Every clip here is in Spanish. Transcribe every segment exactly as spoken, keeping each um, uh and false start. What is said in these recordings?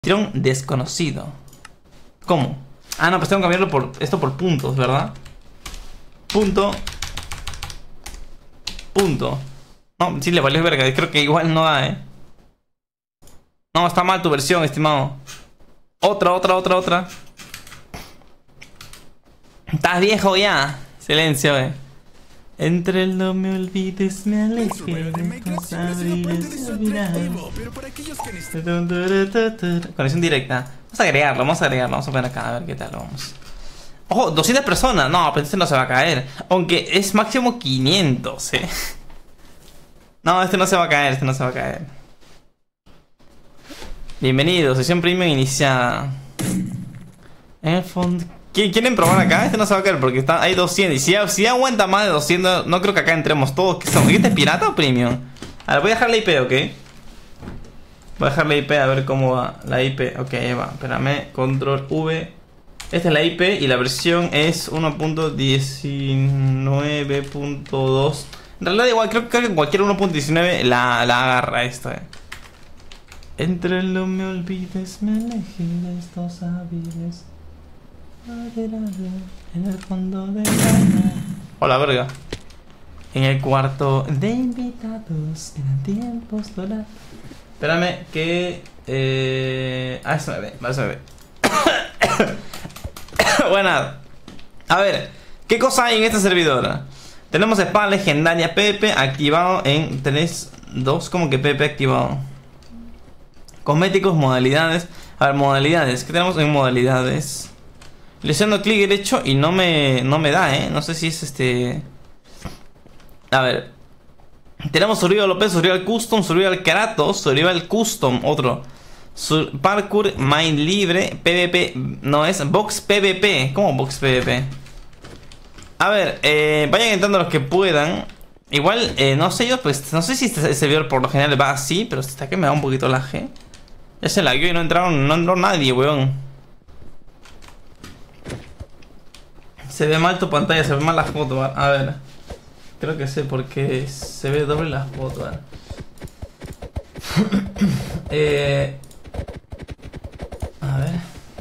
Anfitrión desconocido. ¿Cómo? Ah, no, pues tengo que cambiarlo por esto por puntos, ¿verdad? Punto. Punto. No, sí le valió verga. Creo que igual no da, ¿eh? No, está mal tu versión, estimado. Otra, otra, otra, otra. Estás viejo ya. Silencio, eh. Entre el no me olvides, me alejé de tus abriles olvidados. Conexión directa. Vamos a agregarlo, vamos a agregarlo. Vamos a poner acá, a ver qué tal vamos. Ojo, doscientas personas. No, pero este no se va a caer. Aunque es máximo quinientos, eh. No, este no se va a caer, este no se va a caer. Bienvenido, sesión premium iniciada. En el fondo... ¿Quieren probar acá? Este no se va a caer porque está, hay doscientos. Y si, si aguanta más de doscientos, no creo que acá entremos todos. ¿Qué son? ¿Este es pirata o premium? A ver, voy a dejar la I P, ¿ok? Voy a dejar la I P a ver cómo va. La I P, ok, ahí va. Espérame, control V. Esta es la I P y la versión es uno punto diecinueve punto dos. En realidad igual, creo, creo que cualquier uno punto diecinueve la, la agarra esto, eh. Entre el no me olvides, me alejé de estos abriles. En el fondo de la... Hola, verga. En el cuarto de invitados eran tiempos dólares. Espérame que... Eh... Ah, eso me ve, eso me ve. Buenas. A ver, ¿qué cosa hay en esta servidora? Tenemos espada legendaria P V P activado en tres, dos, como que P V P activado. Cosméticos, modalidades. A ver, modalidades. ¿Qué tenemos en modalidades? Le estoy dando clic derecho y no me, no me da, ¿eh? No sé si es este... A ver. Tenemos Survival López, Survival Custom, Survival Kratos, Survival Custom, otro. Sur Parkour, Mind Libre, P V P... No, es Box P V P. ¿Cómo Box P V P? A ver, eh, vayan entrando los que puedan. Igual, eh, no sé yo, pues... No sé si este servidor por lo general va así, pero hasta que me da un poquito laje. Ya se lagueó y no entraron, no entró nadie, weón. Se ve mal tu pantalla, se ve mal la foto. A ver, creo que sé por qué se ve doble la foto. eh, a ver.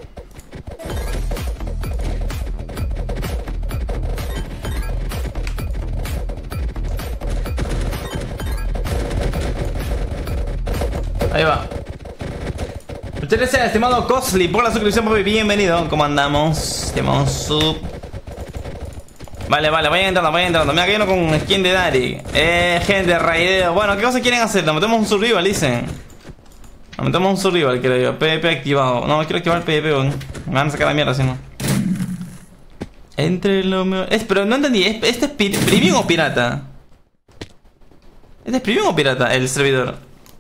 Ahí va. Muchas gracias, estimado Cosly, por la suscripción, papi. Bienvenido. ¿Cómo andamos? Llamamos sub. Vale, vale, vayan entrando, vayan entrando. Mira que uno con skin de Dari. Eh, gente, raideo. Bueno, ¿qué cosas quieren hacer? Nos metemos un survival, dicen. Nos metemos un survival, creo yo. P V P activado. No, quiero activar el P V P, weón. Me van a sacar la mierda, si no. Entre lo mío. Es, pero no entendí. ¿Este es premium o pirata? ¿Este es premium o pirata? El servidor.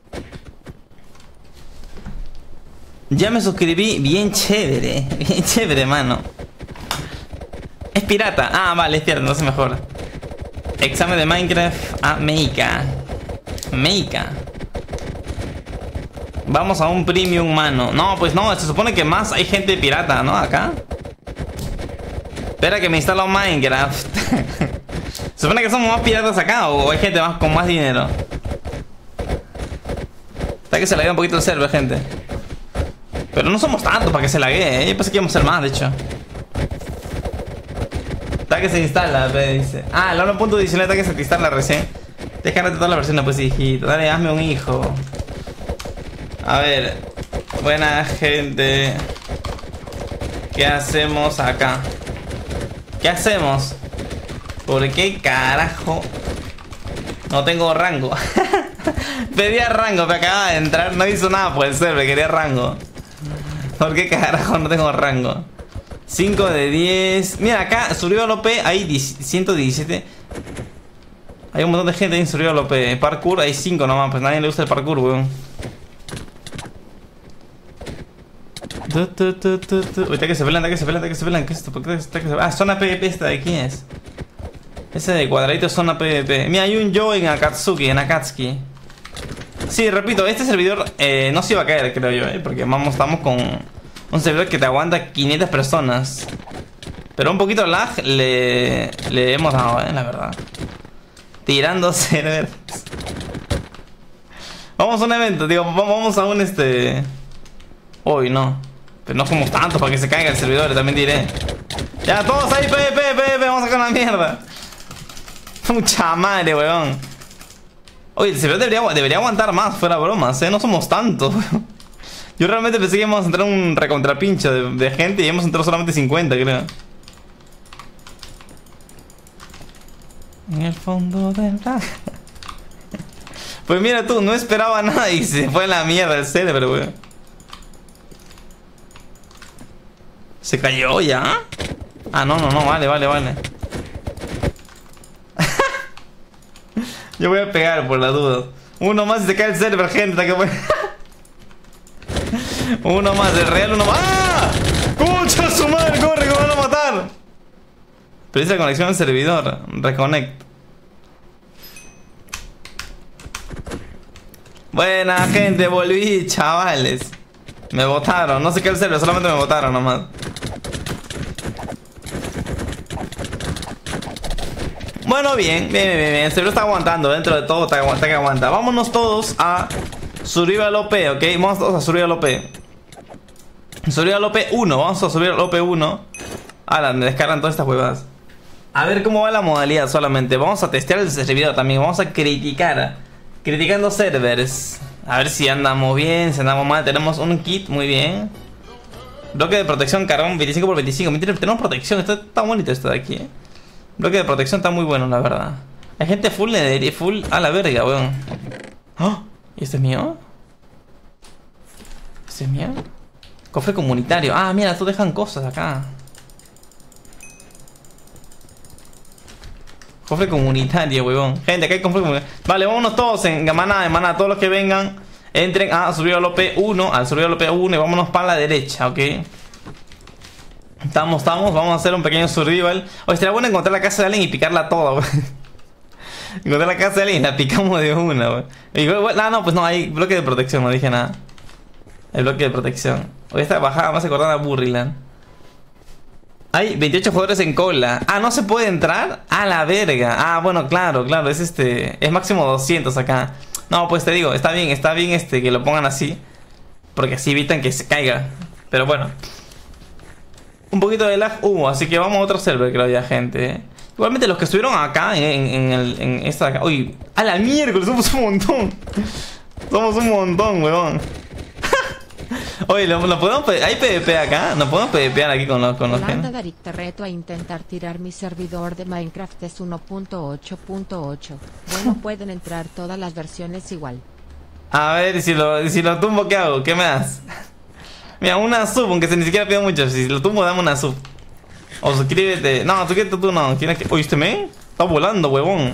Ya me suscribí. Bien chévere. Bien chévere, mano. Es pirata. Ah, vale, es pirata, no sé mejor. Examen de Minecraft a Meika. Meika. Vamos a un premium, mano. No, pues no, se supone que más hay gente pirata, ¿no? Acá. Espera que me instalo Minecraft. ¿Se supone que somos más piratas acá o hay gente más con más dinero? Está que se laguea un poquito el server, gente. Pero no somos tantos para que se laguee, ¿eh? Yo pensé que íbamos a ser más, de hecho. Está que se instala, me dice. Ah, el uno punto diecinueve está que se te instala recién. Déjate toda la versión, pues, hijito. Dale, hazme un hijo. A ver. Buena gente. ¿Qué hacemos acá? ¿Qué hacemos? ¿Por qué carajo no tengo rango? Pedía rango, me acaba de entrar. No hizo nada por el server, quería rango. ¿Por qué carajo no tengo rango? cinco de diez. Mira, acá, Survival O P, hay ciento diecisiete. Hay un montón de gente en Survival O P. Parkour, hay cinco nomás, pues nadie le gusta el parkour, weón. Ahorita que se pelan, que se pelan, que se pelan. ¿Qué es esto? ¿Por qué está que se... Ah, zona P V P esta de quién es. Ese de cuadradito es zona P V P. Mira, hay un yo en Akatsuki, en Akatsuki. Sí, repito, este servidor eh, no se iba a caer, creo yo, eh, porque vamos, estamos con un servidor que te aguanta quinientas personas. Pero un poquito lag le, le hemos dado, eh, la verdad. Tirando servers. Vamos a un evento, digo, vamos a un este... Uy, no. Pero no somos tantos para que se caiga el servidor, también diré. Ya, todos ahí, PvP, PvP, vamos a sacar la mierda. Mucha madre, weón. Oye, el servidor debería, debería aguantar más, fuera bromas, eh. No somos tantos, weón. Yo realmente pensé que íbamos a entrar un recontrapincho de, de gente y hemos entrado solamente cincuenta, creo. En el fondo del lag. Pues mira tú, no esperaba nada y se fue a la mierda el server, weón. ¿Se cayó ya? Ah, no, no, no, vale, vale, vale. Yo voy a pegar por la duda. Uno más y se cae el server, gente. Que voy... Uno más, el real, uno más. ¡Ah! ¡Concha su madre! ¡Corre, que me van a matar! Precisa conexión al servidor. Reconnect. Buena gente, volví, chavales. Me botaron, no sé qué el server, solamente me botaron nomás. Bueno, bien, bien, bien, bien, el servidor está aguantando, dentro de todo está, está que aguanta. Vámonos todos a Survival O P, ok, vamos todos a Survival O P. Survival O P uno, vamos a Survival O P uno. Ahora, me descargan todas estas huevadas. A ver cómo va la modalidad solamente. Vamos a testear el servidor también, vamos a criticar. Criticando servers. A ver si andamos bien, si andamos mal. Tenemos un kit, muy bien. Bloque de protección, carbón veinticinco por veinticinco. Mentira, tenemos protección, está tan bonito esto de aquí, eh. Bloque de protección está muy bueno, la verdad. Hay gente full de full a la verga, weón. ¿Oh? ¿Y este es mío? ¿Este es mío? Cofre comunitario. Ah, mira, tú dejan cosas acá. Cofre comunitario, weón. Gente, acá hay cofre comunitario. Vale, vámonos todos en manada, en manada. Todos los que vengan, entren a Survival O P uno. Al Survival O P uno y vámonos para la derecha, ¿ok? Estamos, estamos. Vamos a hacer un pequeño survival. Oye, estaría bueno encontrar la casa de alguien y picarla toda, weón. Encontrar la casa de alguien y la picamos de una, weón. No, no, pues no, hay bloque de protección, no dije nada. El bloque de protección. Oye, esta bajada más acordada a Burryland. Hay veintiocho jugadores en cola. Ah, ¿no se puede entrar? A la verga. Ah, bueno, claro, claro, es este... Es máximo doscientos acá. No, pues te digo, está bien, está bien este que lo pongan así. Porque así evitan que se caiga. Pero bueno. Un poquito de lag hubo, así que vamos a otro server, creo ya, gente. Igualmente los que estuvieron acá, en, en, en, el, en esta de acá... Uy, a la miércoles, somos un montón. Somos un montón, weón. Oye, ¿lo, lo podemos ¿hay PvP acá? ¿No podemos PvPear aquí con los con los gente? Darik, te reto a intentar tirar mi servidor de Minecraft es uno punto ocho punto ocho. Bueno, pueden entrar todas las versiones igual. A ver, si lo, si lo tumbo, ¿qué hago? ¿Qué me das? Mira, una sub, aunque se ni siquiera pido mucho. Si lo tumbo, dame una sub. O suscríbete. No, suscríbete tú no. ¿Quién es que... ¿Oíste, me? Está volando, huevón.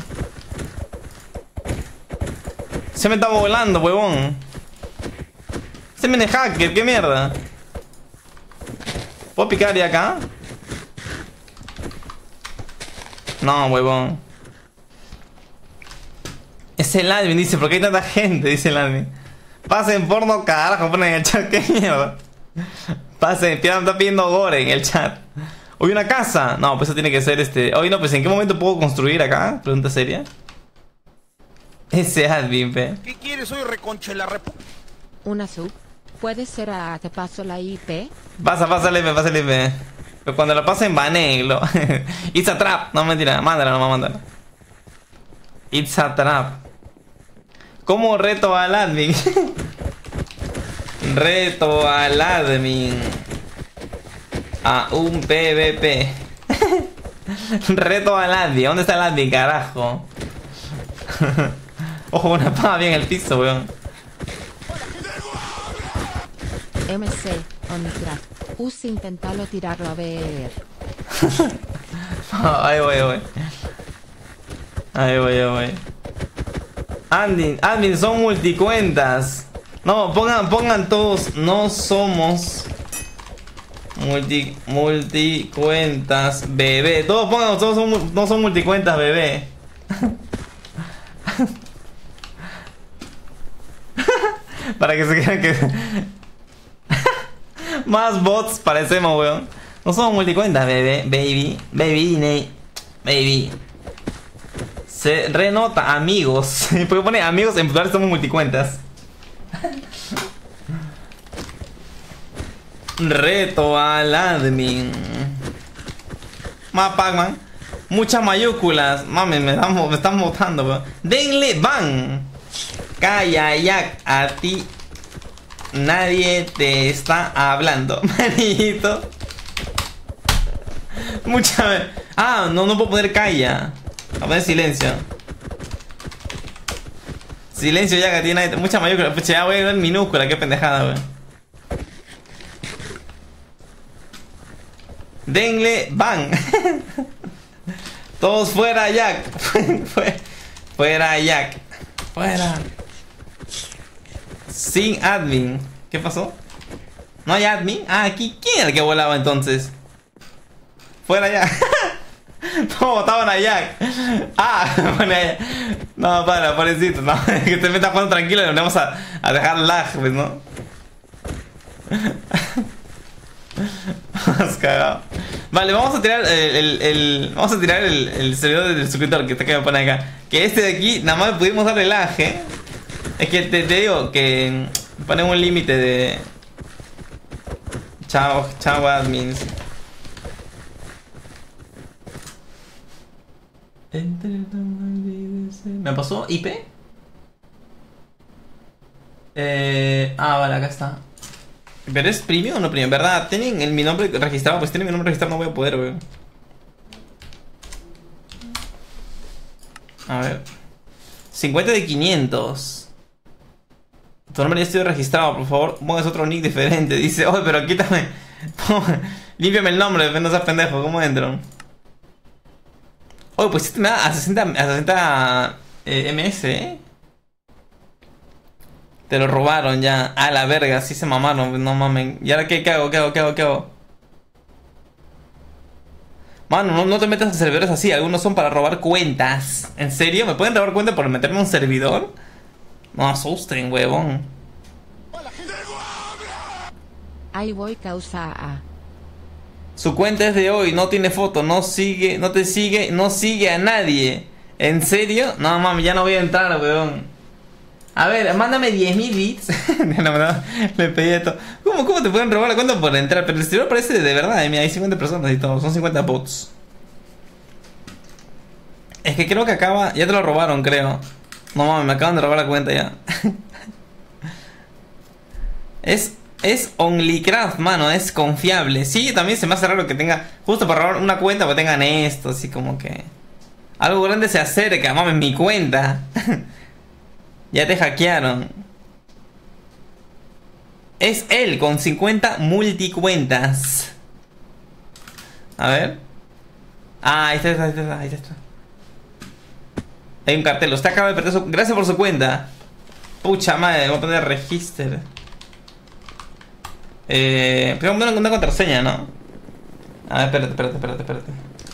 Se me está volando, huevón. Se me de hacker, qué mierda. ¿Puedo picar ya acá? No, huevón. Es el admin, dice, ¿por qué hay tanta gente? Dice el admin. Pasen porno, carajo, ponen en el chat, qué mierda. Pasen, está pidiendo gore en el chat. Hoy una casa. No, pues eso tiene que ser este. Oye, no, pues ¿en qué momento puedo construir acá? Pregunta seria. Ese admin, pe. ¿Qué quieres hoy, reconche la repu? Una sub. ¿Puede ser a te paso la I P? Pasa, pásale, me pasa el I P. Pero cuando la pasen, baneglo. It's a trap. No, mentira, mándala, no, mándala. It's a trap. ¿Cómo reto al admin? Reto al admin a un PvP. Reto al admin. ¿Dónde está el admin, carajo? Ojo, una paga bien el piso, weón. M C, Omicraft. Us intentalo tirarlo a ver. Ahí voy, ahí voy. Ahí voy, ahí voy. Admin, admin, son multicuentas. No, pongan, pongan todos. No somos multi, multicuentas, bebé. Todos pongan, todos son, no son multicuentas, bebé. Para que se crean que... Más bots parecemos, weón. No somos multicuentas, bebé, baby, baby, ne, baby. Se renota, amigos. Porque pone amigos en plural, somos multicuentas. Reto al admin. Más Pac-Man. Muchas mayúsculas. Mami, me están, me están votando, weón. Denle ban. Calla, Jack. A ti nadie te está hablando, manito. Mucha... Ah, no, no puedo poner calla. Voy a poner silencio. Silencio, ya que tiene mucha mayúscula. Pues ya voy a ver minúscula, qué pendejada, weón. Denle ban. Todos fuera, Jack. Fuera, Jack. Fuera. Sin admin. ¿Qué pasó? ¿No hay admin? Ah, aquí. ¿Quién era el que volaba entonces? Fuera ya. No, votaban a Jack. Ah, pone a... No, para, pobrecito. No, que te metas jugando tranquilo y nos vamos a, a dejar lag, pues, ¿no? Has cagado. Vale, vamos a tirar el, el, el vamos a tirar el, el servidor del suscriptor que está que me pone acá. Que este de aquí, nada más pudimos darle lag, ¿eh? Es que te, te digo que ponemos un límite de... Chao, chao admins. ¿Me pasó I P? Eh, ah, vale, acá está. ¿Pero es premium o no premium? ¿Verdad? ¿Tienen el, mi nombre registrado? Pues tienen mi nombre registrado, no voy a poder, weón. A ver. cincuenta de quinientos. Tu nombre ya estoy registrado, por favor. Pongas otro nick diferente. Dice, oye, pero quítame. Límpiame el nombre, no seas pendejo. ¿Cómo entro? Oye, pues este me da a sesenta, a sesenta eh, M S, ¿eh? Te lo robaron ya. A la verga, sí se mamaron, no mamen. ¿Y ahora qué, qué hago? ¿Qué hago? ¿Qué hago? ¿Qué hago? Mano, no, no te metas a servidores así. Algunos son para robar cuentas. ¿En serio? ¿Me pueden robar cuentas por meterme a un servidor? No asusten, huevón. Ahí voy, causa A. Su cuenta es de hoy, no tiene foto, no sigue, no te sigue, no sigue a nadie. ¿En serio? No, mami, ya no voy a entrar, weón. A ver, mándame diez mil bits. No, no, le pedí esto. ¿Cómo, ¿Cómo te pueden robar la cuenta por entrar? Pero el servidor parece de verdad, eh. Mira, hay cincuenta personas y todo, son cincuenta bots. Es que creo que acaba, ya te lo robaron, creo. No, mami, me acaban de robar la cuenta ya. Es... Es OnlyCraft, mano, es confiable. Sí, también se me hace raro que tenga... Justo para robar una cuenta, pues tengan esto, así como que... Algo grande se acerca, mames, mi cuenta. Ya te hackearon. Es él, con cincuenta multicuentas. A ver. Ah, ahí está, ahí está, ahí está. Hay un cartel, usted acaba de perder su... Gracias por su cuenta. Pucha madre, voy a poner register. Eh, pero una, una contraseña, ¿no? A ver, espérate, espérate, espérate, espérate.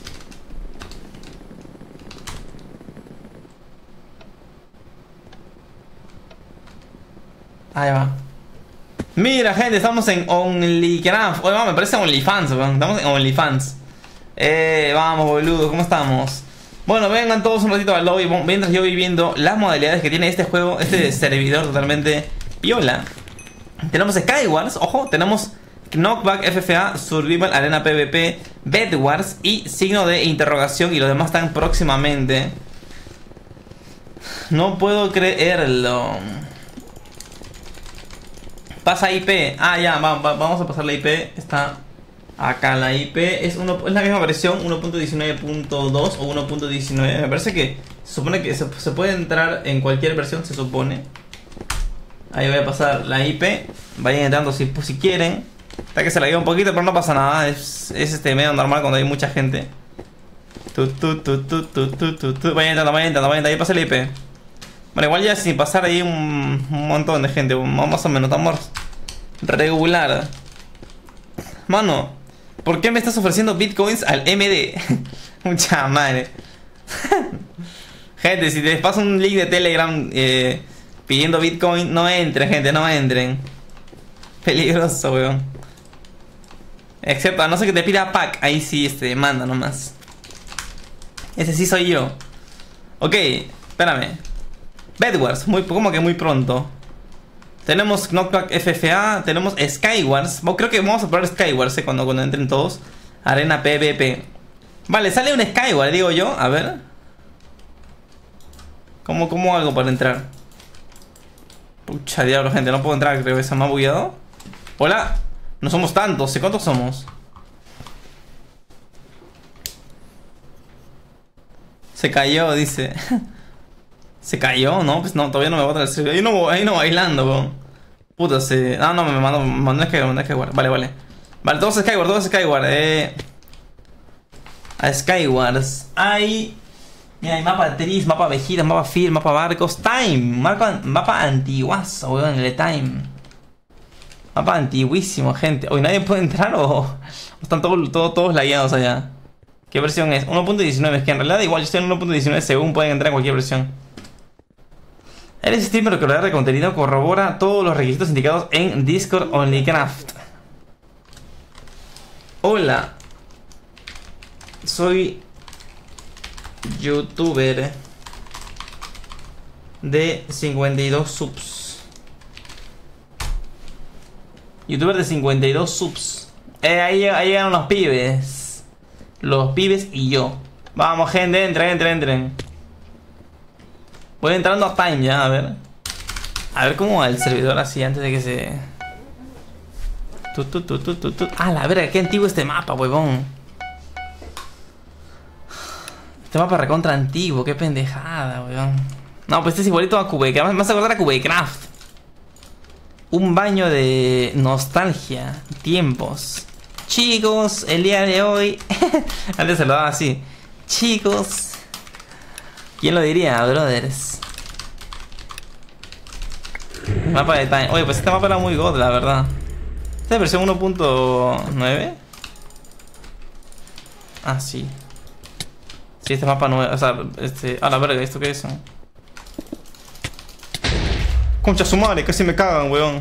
Ahí va. Mira, gente, estamos en OnlyCraft. Oye, me parece OnlyFans, weón. Estamos en OnlyFans. Eh, vamos, boludo, ¿cómo estamos? Bueno, vengan todos un ratito al lobby mientras yo voy viendo las modalidades que tiene este juego, este servidor totalmente piola. Tenemos Skywars, ojo, tenemos Knockback, F F A, Survival, Arena PvP, Bedwars y signo de interrogación, y los demás están próximamente. No puedo creerlo. Pasa I P. Ah, ya, va, va, vamos a pasar la I P. Está acá la I P. Es, uno, es la misma versión, uno punto diecinueve punto dos o uno punto diecinueve. Me parece que se supone que se, se puede entrar en cualquier versión, se supone. Ahí voy a pasar la I P. Vayan entrando si, si quieren. Está que se la lleva un poquito, pero no pasa nada. Es, es este medio normal cuando hay mucha gente. Tu, tu, tu, tu, tu, tu, tu, tu. Vayan entrando, vayan entrando, vayan entrando. Ahí pasa la I P. Bueno, igual ya sin pasar ahí un, un montón de gente. Más o menos, estamos regular. Mano, ¿por qué me estás ofreciendo bitcoins al M D? Mucha madre. Gente, si les paso un link de Telegram eh, pidiendo bitcoin, no entren, gente, no entren. Peligroso, weón. Excepto, a no ser que te pida pack, ahí sí, este, manda nomás. Ese sí soy yo. Ok, espérame. Bedwars, muy, como que muy pronto. Tenemos Knockback F F A, tenemos Skywars. Bueno, creo que vamos a probar Skywars eh, cuando, cuando entren todos. Arena P V P. Vale, sale un Skyward, digo yo. A ver. ¿Cómo, cómo hago para entrar? Pucha diablo, gente, no puedo entrar, creo que se me ha bugueado. Hola. No somos tantos, ¿cuántos somos? Se cayó, dice. Se cayó, ¿no? Pues no, todavía no me bota el servidor. Ahí no, ahí no bailando, bro. Puta, se... Ah, no, me mandó, me mandó Skyward, me mandó Skyward. Vale, vale. Vale, todos Skyward, todos Skyward. Eh... A Skywars. Hay... Mira, hay mapa Tris, mapa Vejitas, mapa Fear, mapa Barcos. Time. Mapa, mapa antiguazo, weón, el Time. Mapa antiguísimo, gente. Hoy nadie puede entrar o... o están todos, todos, todos lagueados allá. ¿Qué versión es? uno punto diecinueve. Es que en realidad igual yo estoy en uno punto diecinueve según pueden entrar en cualquier versión. Eres streamer creador de contenido, corrobora todos los requisitos indicados en Discord OnlyCraft. Hola. Soy youtuber de cincuenta y dos subs. Youtuber de cincuenta y dos subs. Eh, ahí, ahí llegan los pibes. Los pibes y yo. Vamos, gente, entren, entren, entren. Voy entrando a Time ya, a ver. A ver cómo va el servidor así antes de que se... Tu, tu, tu, tu, tu, tu. Ah, la verga, qué antiguo este mapa, huevón. Este mapa recontra antiguo, qué pendejada, weón. No, pues este es igualito a Cubecraft. Me vas a acordar a Cubecraft. Un baño de nostalgia. Tiempos. Chicos, el día de hoy... Antes se lo daba así. Chicos. ¿Quién lo diría, brothers? Mapa de Time. Oye, pues este mapa era muy god, la verdad. ¿Esta es versión uno punto nueve? Ah, sí. Sí, este mapa no... O sea, este... A la verga, ¿esto qué es? Concha su madre, casi me cagan, weón.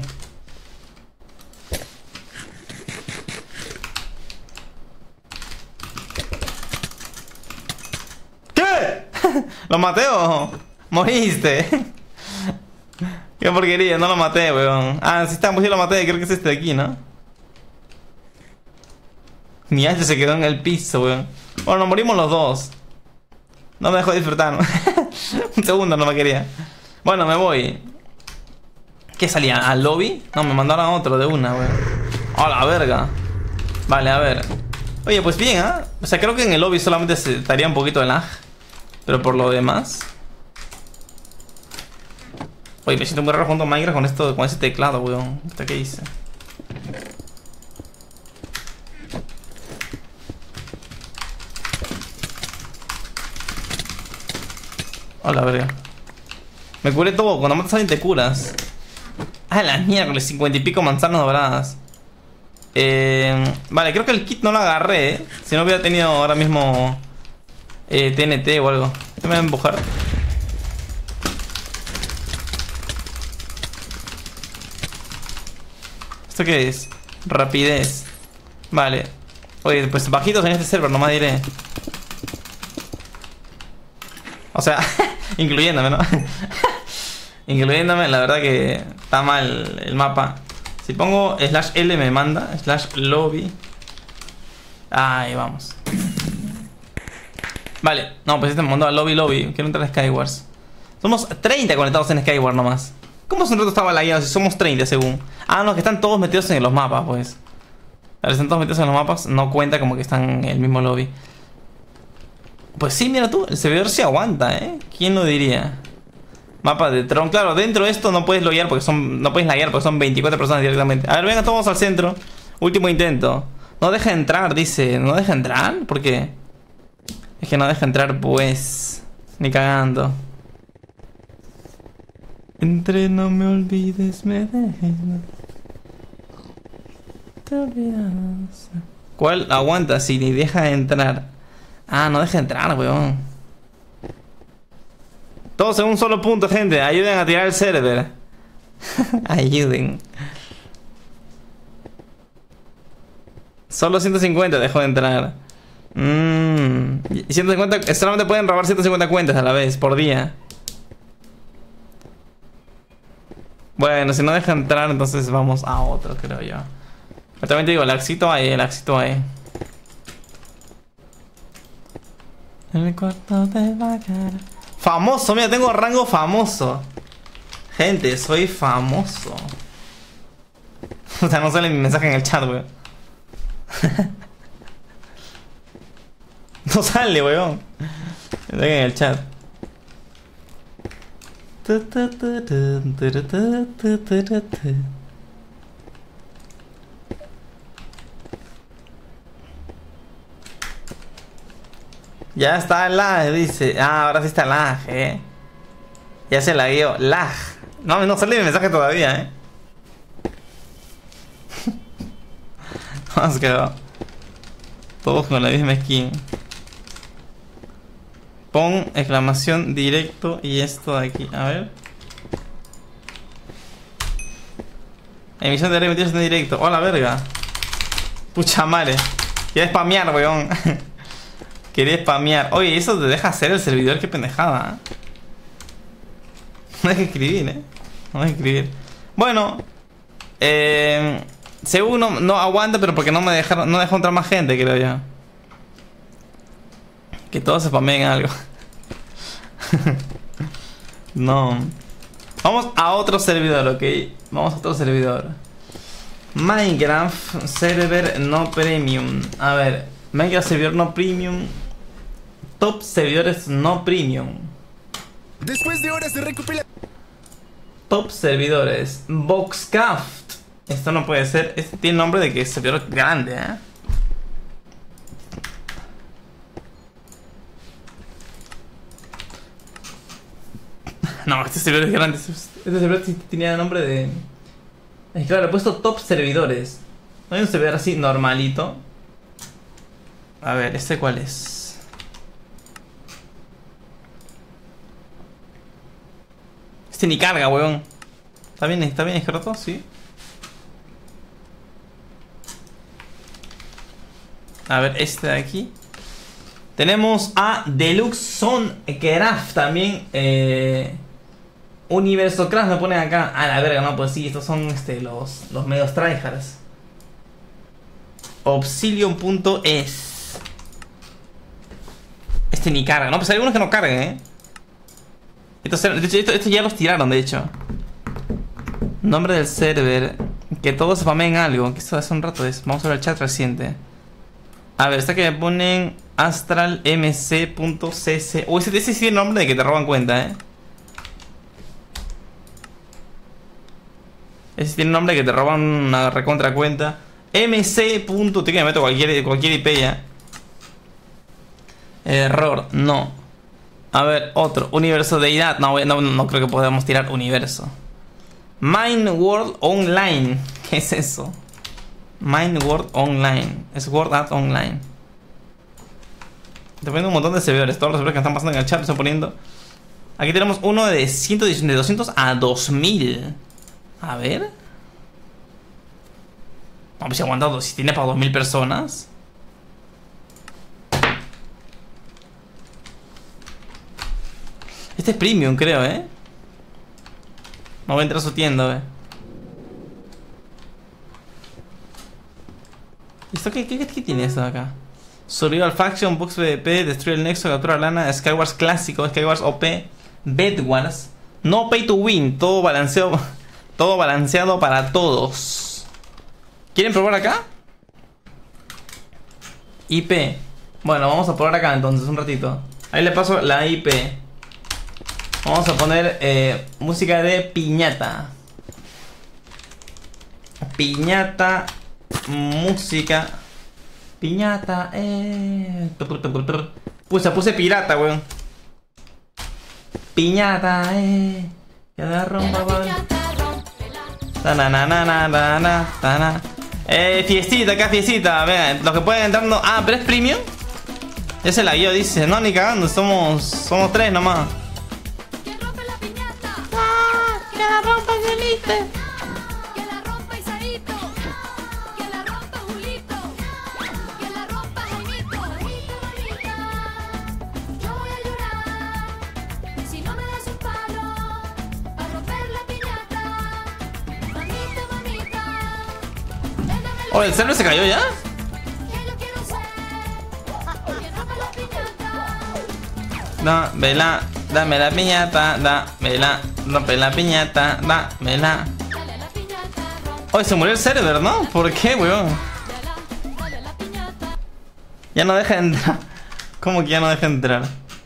¿Qué? ¿Lo maté o...? Moriste. Qué porquería, no lo maté, weón. Ah, sí está, pues sí lo maté, creo que es este de aquí, ¿no? Mi hacha se quedó en el piso, weón. Bueno, nos morimos los dos. No me dejó disfrutar, ¿no? Un segundo no me quería. Bueno, me voy. ¿Qué salía? ¿Al lobby? No, me mandaron a otro de una, weón. ¡A la verga! Vale, a ver. Oye, pues bien, ¿ah? ¿eh? O sea, creo que en el lobby solamente se estaría un poquito de lag. Pero por lo demás... Oye, me siento muy raro junto a Minecraft con esto, con ese teclado, weón. ¿Qué hice? A la verga. Me curé todo, cuando matas a alguien te curas. Ah, la mierda, con los cincuenta y pico manzanas doradas. Eh, vale, creo que el kit no lo agarré, ¿eh? Si no hubiera tenido ahora mismo eh, T N T o algo. ¿Qué me va a empujar? ¿Esto qué es? Rapidez. Vale. Oye, pues bajitos en este server, nomás diré. O sea, incluyéndome, ¿no? Incluyéndome, la verdad que está mal el mapa. Si pongo slash L me manda, slash lobby. Ahí vamos. Vale, no, pues este me mandó a lobby lobby. Quiero entrar a Skywars. Somos treinta conectados en Skyward nomás. ¿Cómo hace un rato estaba lagueado si somos treinta según? Ah, no, que están todos metidos en los mapas, pues. A ver, están todos metidos en los mapas, no cuenta como que están en el mismo lobby. Pues sí, mira tú, el servidor se aguanta, ¿eh? ¿Quién lo diría? Mapa de Tron, claro, dentro de esto no puedes loguear porque son... No puedes laguear porque son veinticuatro personas directamente. A ver, venga todos al centro. Último intento. No deja entrar, dice. ¿No deja entrar? ¿Por qué? Es que no deja entrar, pues. Ni cagando. Entre no me olvides, me dejes. Te olvidas. ¿Cuál aguanta si ni deja entrar? Ah, no deja entrar, weón. Todos en un solo punto, gente. Ayuden a tirar el server. Ayuden. Solo ciento cincuenta dejó de entrar. Mmm. Y ciento cincuenta... Solamente pueden robar ciento cincuenta cuentas a la vez, por día. Bueno, si no deja entrar, entonces vamos a otro, creo yo. Pero también te digo, el éxito ahí, el éxito ahí. El cuarto de vaca. Famoso, mira, tengo rango famoso. Gente, soy famoso. O sea, no sale mi mensaje en el chat, weón. No sale, weón. Mensaje en el chat. Ya está el lag, dice. Ah, ahora sí está lag, eh. Ya se la dio. Lag. No, no sale mi mensaje todavía, eh. Nos quedó. Todos con la misma skin. Pon exclamación directo y esto de aquí. A ver. Emisión de emisión en directo. Hola, verga. Pucha madre. Quería spamear, weón. Quería spamear. Oye, eso te deja hacer el servidor. Qué pendejada, ¿eh? No deja escribir, eh. No deja escribir. Bueno. Eh... Según no, no aguanta, pero porque no me dejaron, no dejó entrar más gente, creo yo. Que todos se spameen algo. No. Vamos a otro servidor, ok. Vamos a otro servidor. Minecraft server no premium. A ver, Minecraft servidor no premium. Top servidores no premium. Después de horas de recopilar. Top servidores. Boxcraft. Esto no puede ser. Este tiene nombre de que es servidor grande, ¿eh? No, este servidor es grande. Este servidor sí tenía nombre de... Es claro, he puesto top servidores. No hay un servidor así normalito. A ver, ¿este cuál es? Este ni carga, weón. ¿Está bien, está bien escrito? Sí. A ver, este de aquí. Tenemos a Deluxe Zone Craft también. Eh, Universo Craft me ponen acá. A la verga, no, pues sí, estos son este, los, los medios tryhards. Obsidian punto es. Este ni carga, ¿no? Pues hay algunos que no cargan, ¿eh? Estos, de hecho, estos, estos ya los tiraron, de hecho. Nombre del server. Que todos spameen algo. Que esto hace un rato es. Vamos a ver el chat reciente. A ver, está que me ponen Astral M C punto C C. Uy, ese, ese sí es el nombre de que te roban cuenta, eh. Ese tiene nombre de que te roban una recontra cuenta. M C. Te que me meto cualquier, cualquier I P ya. Error, no. A ver, otro. Universo deidad. No, no, no creo que podamos tirar universo. Mind World Online. ¿Qué es eso? Mind World Online. Es World Art Online. Te ponen un montón de servidores. Todos los servidores que están pasando en el chat lo están poniendo. Aquí tenemos uno de ciento diez, de doscientos a dos mil. A ver. No, pues si aguantado. Si tiene para dos mil personas. Este es premium, creo, eh. No voy a entrar a su tienda, eh. ¿Esto qué, qué, qué tiene esto de acá? Survival Faction, Box PvP, Destruir el Nexo, Captura Lana, Skywars Clásico, Skywars O P, Bedwars. No pay to win, todo balanceado. Todo balanceado para todos. ¿Quieren probar acá? I P. Bueno, vamos a probar acá entonces un ratito. Ahí le paso la I P. Vamos a poner eh, música de piñata. Piñata. Música. Piñata. Eh. Puse, puse pirata, weón. Piñata, eh. Que la rompa, weón. Eh, fiestita, acá fiestita. Vean, los que pueden entrar no. Ah, pero es premium. Ya se la vio, dice. No, ni cagando, somos. Somos tres nomás. Que rompe la piñata. ¡Ah! ¡Que la rompa Celeste! Que la rompa Isaíto. Que la rompa Julito. Que la rompa Jaimito. Bajita, bajita. Yo voy a llorar si no me das un palo para romper la piñata. Oh, ¿el server se cayó ya? Que yo quiero ser quien rompa la piñata. Dámela, dame la piñata, dámela, rompe la piñata, dámela. Dale a la piñata, rompe Oh, se murió el server, ¿no? ¿Por qué, weón? dale a la piñata. Ya no deja de entrar. ¿Cómo que ya no deja de entrar?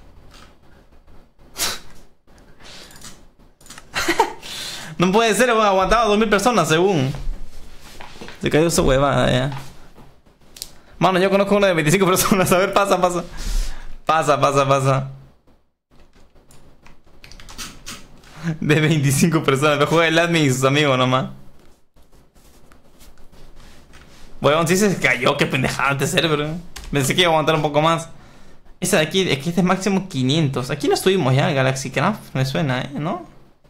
No puede ser, weón. Aguantaba a dos mil personas, según. Se cayó esa huevada ya. Mano, yo conozco una de veinticinco personas. A ver, pasa, pasa. Pasa, pasa, pasa. De veinticinco personas. Me juega el admin y sus amigos nomás. Weón, si se cayó, qué pendejada este server. Pensé que iba a aguantar un poco más. Esa de aquí, es que este es máximo quinientos. Aquí no estuvimos ya, Galaxy Craft. Me suena, ¿eh? ¿No?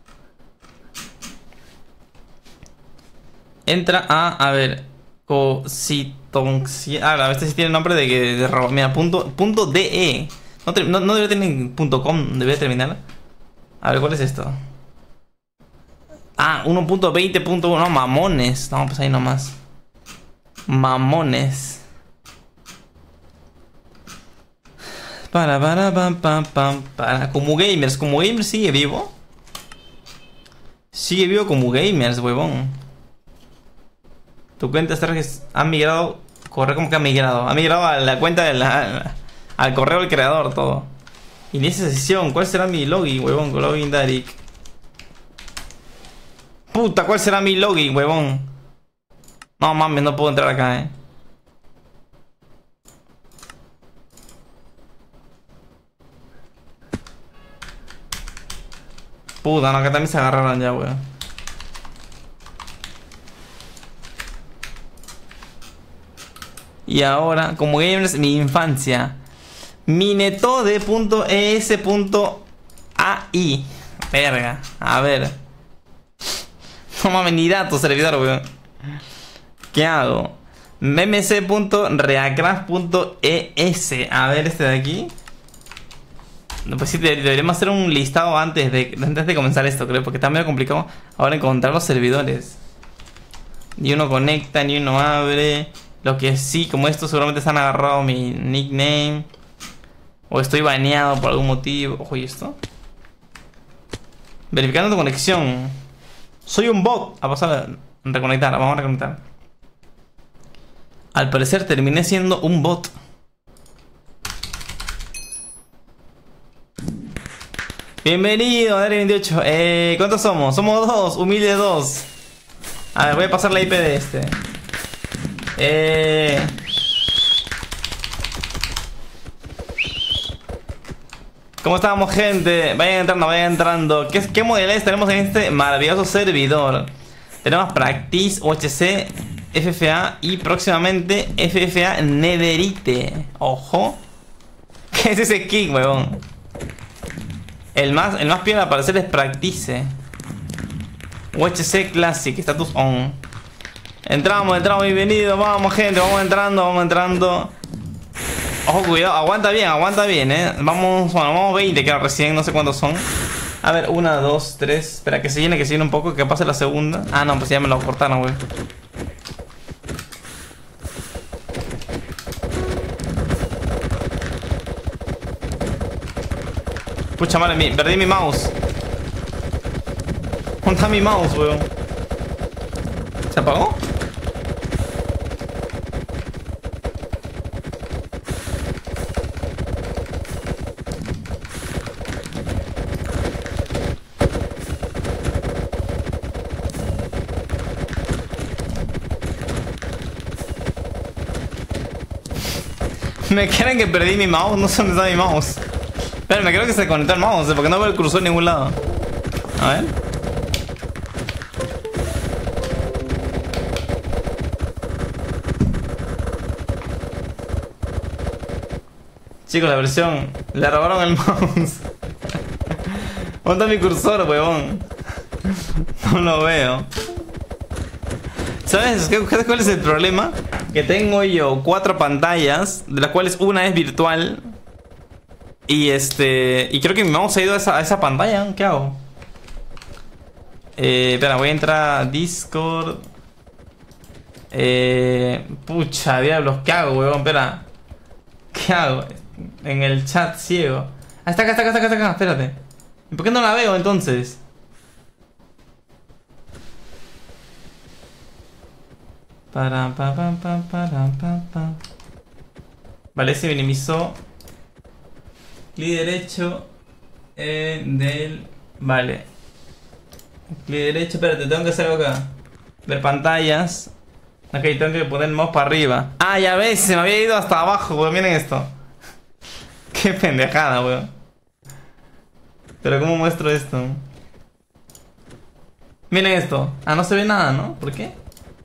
Entra a, a ver, Cositon. Ah, este sí tiene nombre de que de robo. Mira, punto, punto .de. No, no, no debería tener punto .com, debería terminar. A ver, ¿cuál es esto? Ah, uno punto veinte punto uno. No, mamones. No, pues ahí nomás. Mamones. Para, para, pam, pam, pam, para. Como gamers, como gamers sigue vivo. Sigue vivo como gamers, huevón. Tu cuenta está ha migrado. Corre como que ha migrado. Ha migrado a la cuenta de la. Al correo del creador, todo. Inicia sesión. ¿Cuál será mi login, huevón? Login Darik. Puta, ¿cuál será mi login, huevón? No mames, no puedo entrar acá, eh. Puta, no, acá también se agarraron ya, weón. Y ahora, como gamers, mi infancia. Minetode punto e s punto a i. Verga, a ver. No mames, ni datos, servidor, weón. ¿Qué hago? mmc punto reacraft punto e s. A ver, este de aquí. Pues sí, deberíamos hacer un listado antes de, antes de comenzar esto, creo, porque está medio complicado ahora encontrar los servidores. Ni uno conecta, ni uno abre. Lo que sí, como estos seguramente se han agarrado mi nickname. O estoy baneado por algún motivo. Ojo, ¿y esto? Verificando tu conexión. Soy un bot. A pasar a reconectar, vamos a reconectar. Al parecer terminé siendo un bot. Bienvenido, Adri veintiocho. Eh, ¿cuántos somos? Somos dos, humilde dos. A ver, voy a pasar la I P de este. Eh... ¿Cómo estamos, gente? Vayan entrando, vayan entrando. ¿Qué, qué modelos tenemos en este maravilloso servidor? Tenemos Practice, O H C, F F A y próximamente F F A Netherite. Ojo. ¿Qué es ese kick, huevón? El más, el más piola al parecer es Practice. O H C Classic, status on. Entramos, entramos, bienvenido. Vamos, gente, vamos entrando, vamos entrando. Ojo, cuidado, aguanta bien, aguanta bien, eh. Vamos, bueno, vamos veinte, que recién, no sé cuántos son. A ver, una, dos, tres. Espera, que se llene, que se llene un poco, que pase la segunda. Ah, no, pues ya me lo cortaron, güey. Pucha madre, mi, perdí mi mouse. ¿Dónde está mi mouse, weón? ¿Se apagó? Me creen que perdí mi mouse, no sé dónde está mi mouse. Pero me creo que se conectó el mouse, porque no veo el cursor en ningún lado. A ver. Chicos, la versión... Le robaron el mouse. ¿Dónde está mi cursor, huevón? No lo veo. ¿Sabes cuál es el problema? Que tengo yo cuatro pantallas, de las cuales una es virtual. Y este... Y creo que mi mouse ha ido a esa, a esa pantalla. ¿Qué hago? Eh, espera, voy a entrar a Discord. Eh... Pucha, diablos, ¿qué hago, weón? Espera. ¿Qué hago? En el chat ciego. Ah, está acá, está acá, está acá, está acá, espérate. ¿Y por qué no la veo entonces? Para, pa, pa, pa, para, pa, pa. Vale, se minimizó. Clic derecho eh, del... Vale. Clic derecho, espérate, tengo que hacer algo acá. Ver pantallas. Ok, tengo que poner el mouse para arriba. Ah, ya ves, se me había ido hasta abajo, weón. Miren esto. Qué pendejada, weón. Pero ¿cómo muestro esto? Miren esto. Ah, no se ve nada, ¿no? ¿Por qué?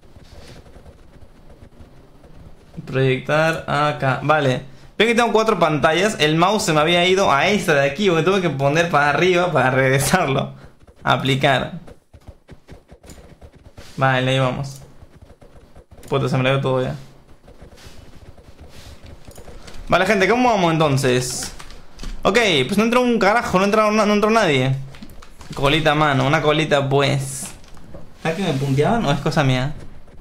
Proyectar acá. Vale. Ven que tengo cuatro pantallas. El mouse se me había ido a esta de aquí, porque tuve que poner para arriba para regresarlo. Aplicar. Vale, ahí vamos. Puta, se me le dio todo ya. Vale, gente, ¿cómo vamos entonces? Ok, pues no entró un carajo, no entró, no, no entró nadie. Colita, mano, una colita pues. ¿Sabes que me punteaban o es cosa mía?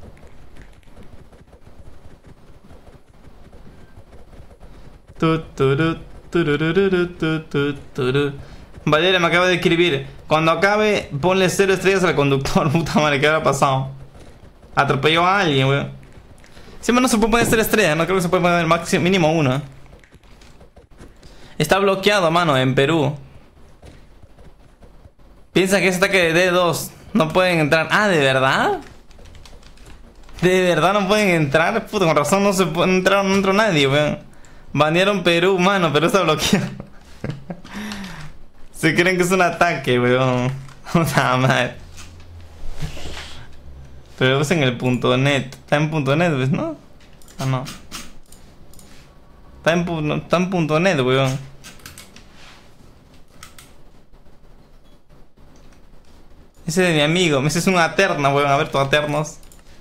Tu, turu, turururu, tu, tu, turu. Valeria me acaba de escribir. Cuando acabe, ponle cero estrellas al conductor. Puta madre, ¿qué habrá pasado? Atropelló a alguien, weón. Siempre no se puede poner cero estrellas, no creo que se puede poner máximo, mínimo uno. Está bloqueado, mano, en Perú. Piensa que es ataque de D dos. No pueden entrar. Ah, ¿de verdad? ¿De verdad no pueden entrar? Puta, con razón no se puede entrar, no entró nadie, weón. Banearon Perú, mano, Perú está bloqueado. Se creen que es un ataque, weón. Puta madre. Pero es en el punto net. Está en punto net, ¿ves? ¿No? Ah, no. Está en, pu está en punto net, weón. Ese de mi amigo. Ese es un Aterna, weón. A ver, tus Aternos.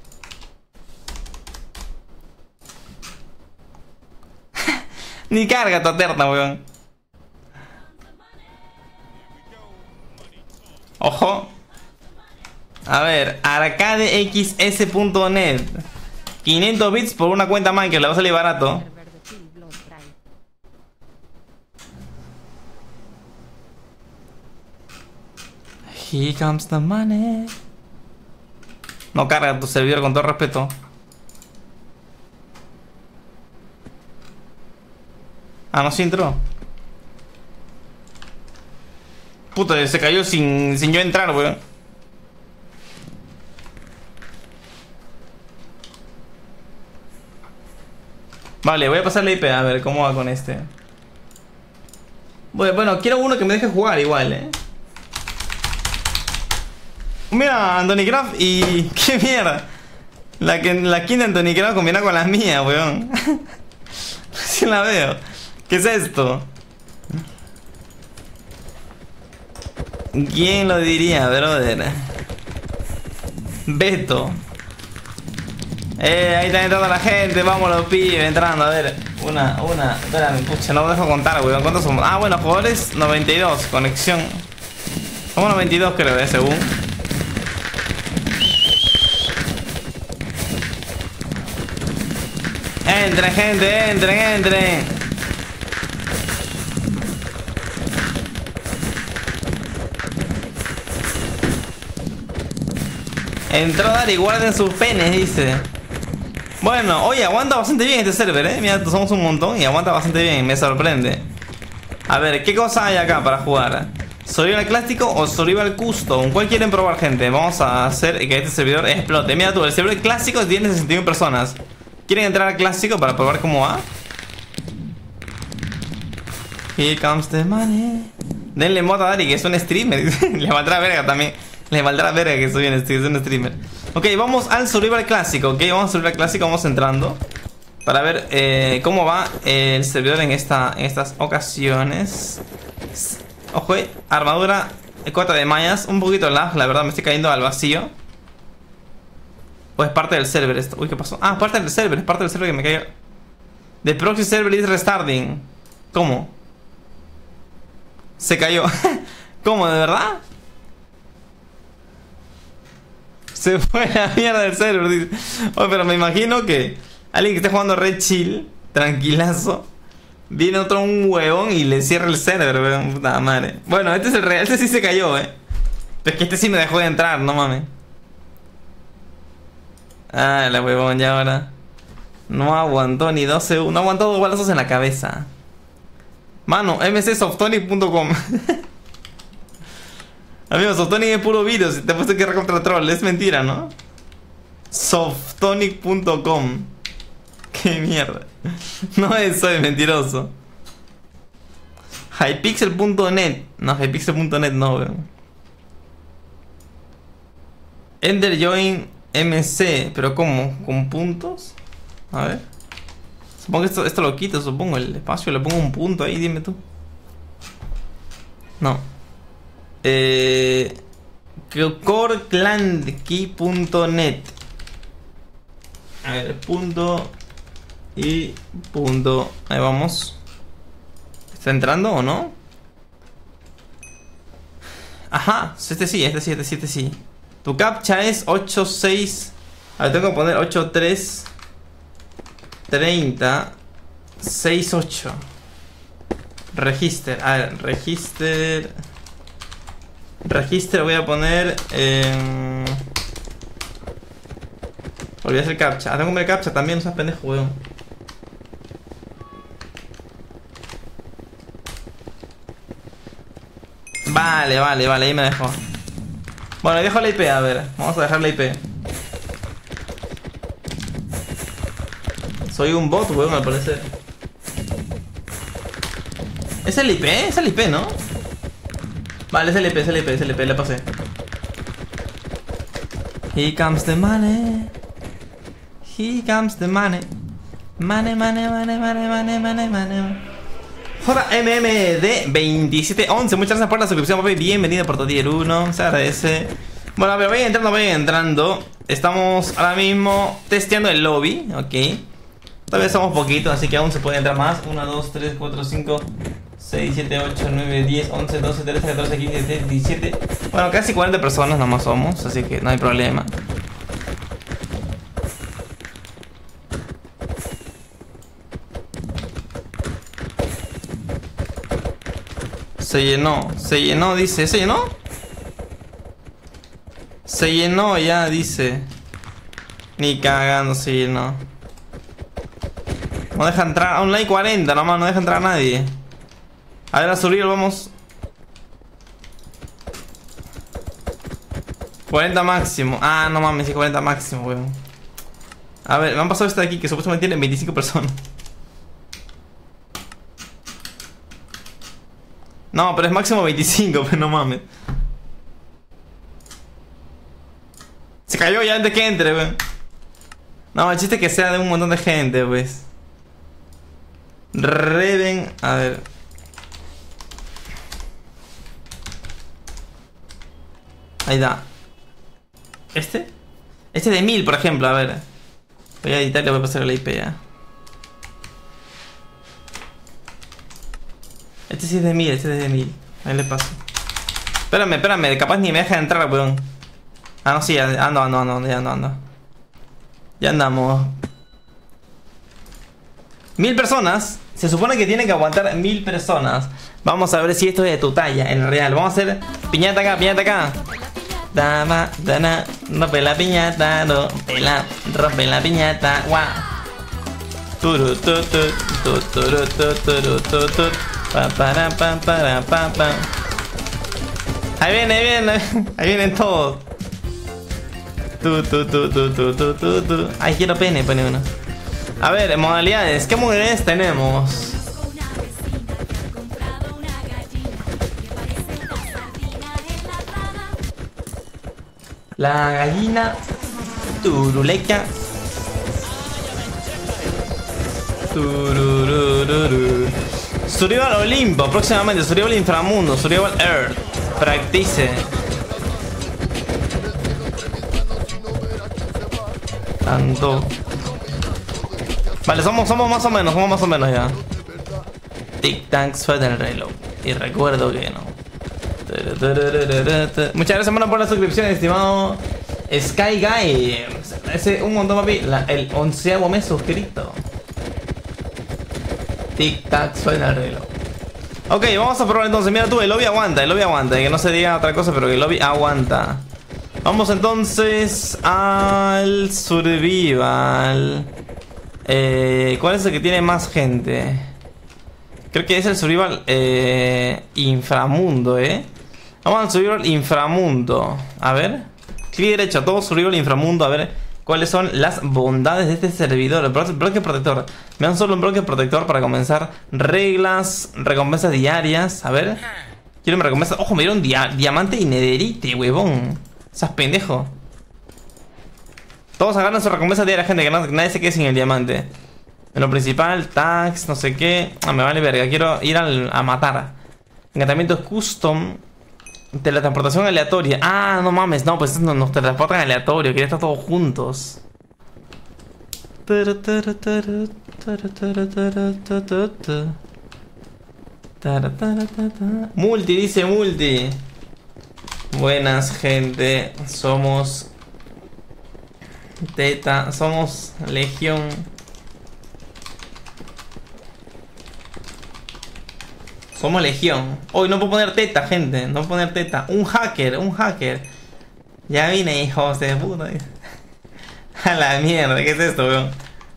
Ni carga tu Aterna, weón. Ojo. A ver, arcade x s punto net. quinientos bits por una cuenta más que le va a salir barato. Here comes the money. No carga tu servidor, con todo respeto. Ah, no, sí entró. Puta, se cayó sin, sin yo entrar, weón. Vale, voy a pasar la I P, a ver cómo va con este. Bueno, bueno, quiero uno que me deje jugar igual, eh. Mira, Anthony Craft y... ¡Qué mierda! La, que, la skin de Anthony Craft combina con las mías, weón. Recién la veo. ¿Qué es esto? ¿Quién lo diría, brother? Beto. Eh, ahí está entrando la gente, vamos los pibes entrando, a ver. Una, una, espérame, pucha, no me dejo contar, weón. ¿Cuántos somos? Ah, bueno, jugadores noventa y dos, conexión. Somos noventa y dos, creo, eh, según. Entren, gente, entren, entren. Entró Dari, guarden sus penes, dice. Bueno, oye, aguanta bastante bien este server, eh. Mira, somos un montón y aguanta bastante bien, me sorprende. A ver, ¿qué cosa hay acá para jugar? ¿Survival clásico o Survival custom? ¿Cuál quieren probar, gente? Vamos a hacer que este servidor explote. Mira tú, el servidor clásico tiene sesenta y una personas. ¿Quieren entrar al clásico para probar cómo va? Here comes the money. Denle mod a Dari, que es un streamer. Le valdrá verga también. Le valdrá verga que soy un, es un streamer. Ok, vamos al Survival clásico. Ok, vamos al Survival clásico, vamos entrando. Para ver eh, cómo va el servidor en, esta, en estas ocasiones. Ojo, eh, armadura cuatro de mallas. Un poquito lag, la verdad me estoy cayendo al vacío. O es parte del server esto. Uy, ¿qué pasó? Ah, parte del server, es parte del server que me cayó. The proxy server is restarting. ¿Cómo? Se cayó. ¿Cómo, de verdad? Se fue a la mierda del server, dice. Oye, pero me imagino que alguien que esté jugando Red Chill, tranquilazo, viene otro un huevón y le cierra el server, weón. Puta madre. Bueno, este es el real, este sí se cayó, eh. Pero es que este sí me dejó de entrar, no mames. Ah, la huevón, ya ahora. No aguantó ni doce segundos. No aguantó dos balazos en la cabeza. Mano, m c softonic punto com. Amigo, Softonic es puro virus. Te he puesto que contra troll. Es mentira, ¿no? Softonic punto com. Qué mierda. No es, soy mentiroso. Hypixel punto net. No, Hypixel punto net no, weón. Ender Join M C. ¿Pero cómo? ¿Con puntos? A ver. Supongo que esto, esto lo quito, supongo. El espacio, le pongo un punto ahí, dime tú. No. Eh, core clan key punto net. A ver, punto y punto. Ahí vamos. ¿Está entrando o no? Ajá, este sí, este sí, este sí, este sí. Tu captcha es ocho seis. A ver, tengo que poner ocho tres treinta sesenta y ocho. Register, a ver, register. Register voy a poner eh... Olvidé hacer captcha. Ah, tengo que poner captcha también, no seas pendejo, weón. Vale, vale, vale, ahí me dejó. Bueno, dejo la I P, a ver. Vamos a dejar la I P. Soy un bot, weón, al parecer. ¿Es el I P? Es el I P, ¿no? Vale, es el I P, es el I P, es el I P, le pasé. Here comes the money. Here comes the money. Money, money, money, money, money, money, money. J M M D veintisiete once, muchas gracias por la suscripción, papi. Bienvenido por tu tier uno, se agradece. Bueno, a ver, voy entrando, voy entrando. Estamos ahora mismo testeando el lobby, ok. Todavía somos poquitos, así que aún se puede entrar más. uno, dos, tres, cuatro, cinco, seis, siete, ocho, nueve, diez, once, doce, trece, catorce, quince, dieciséis, diecisiete. Bueno, casi cuarenta personas nomás somos, así que no hay problema. Se llenó, se llenó, dice. ¿Se llenó? Se llenó ya, dice. Ni cagando se llenó. No deja entrar, online cuarenta nomás, no deja entrar a nadie. A ver, a subir, vamos. cuarenta máximo. Ah, no mames, sí, cuarenta máximo, weón. A ver, me han pasado esta de aquí que supuestamente tiene veinticinco personas. No, pero es máximo veinticinco, pero no mames. Se cayó ya antes que entre, weón. No, el chiste es que sea de un montón de gente, pues. Reven, a ver. Ahí da. ¿Este? Este de mil, por ejemplo, a ver. Voy a editar y le voy a pasar la I P ya. Este sí es de mil, este es de mil. Ahí le paso. Espérame, espérame, capaz ni me deja entrar, weón. Ah, no, sí, ya ando, ando, ando, ya ando, ando. Ya andamos. Mil personas. Se supone que tienen que aguantar mil personas. Vamos a ver si esto es de tu talla, en real. Vamos a hacer piñata acá, piñata acá. Dama, dana, rompe la piñata, rompe la, rompe la piñata, guau. Turu, tu, tu, tu, turu, tu, turu, tu, tu. Pa, para, pa, para, pa, pa. Ahí viene, ahí viene, ahí vienen todos. Tu, tu, tu, tu, tu, tu, tu, tu. Ay, quiero pene, pone uno. A ver, modalidades, ¿qué modalidades tenemos? La gallina turuleca. Tururururu. Survival Olimpo, próximamente. Survival Inframundo, Survival Earth. Practice. Tanto. Vale, somos, somos más o menos, somos más o menos ya. Tic tac, suelta el reloj. Y recuerdo que no. Muchas gracias, hermano, por la suscripción, estimado Sky Guy. Ese un montón, papi. La, el onceavo mes suscrito. Tic tac, suena el reloj. Ok, vamos a probar entonces. Mira tú, el lobby aguanta, el lobby aguanta. Que no se diga otra cosa, pero que el lobby aguanta. Vamos entonces al survival. Eh, ¿Cuál es el que tiene más gente? Creo que es el survival eh, inframundo, eh. Vamos al survival inframundo. A ver. Clic derecho, todo survival inframundo. A ver cuáles son las bondades de este servidor. El blo bloque protector. Me dan solo un bloque protector para comenzar. Reglas, recompensas diarias. A ver. Quiero me recompensa. Ojo, me dieron dia diamante y nederite, huevón. Esas pendejo. Todos agarran su recompensa diaria, gente. Que no, nadie se quede sin el diamante. En lo principal, tags, no sé qué. Ah, me vale verga. Quiero ir al, a matar. Encantamientos custom. Teletransportación aleatoria. Ah, no mames, no, pues nos, nos teletransportan aleatorio. Quería estar todos juntos. Multi, dice Multi. Buenas, gente. Somos Teta. Somos Legión. Somos Legión. Hoy no puedo poner teta, gente. No puedo poner teta. Un hacker, un hacker. Ya vine, hijos de puta. A la mierda, ¿qué es esto, weón?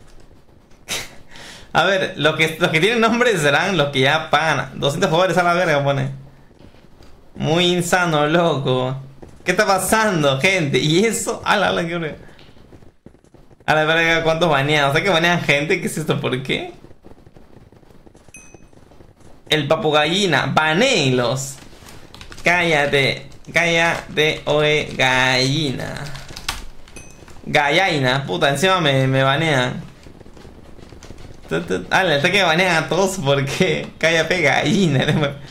A ver, los que, los que tienen nombres serán los que ya pagan. doscientos jugadores a la verga, pone. Muy insano, loco. ¿Qué está pasando, gente? ¿Y eso? A la, a la, qué a la verga, ¿cuántos baneados? O sea que banean gente. ¿Qué es esto? ¿Por qué? El papu gallina, banélos. Cállate, cállate, oe, gallina. Gallaina, puta, encima me, me banean. Ah, le está que banean a todos porque cállate, gallina.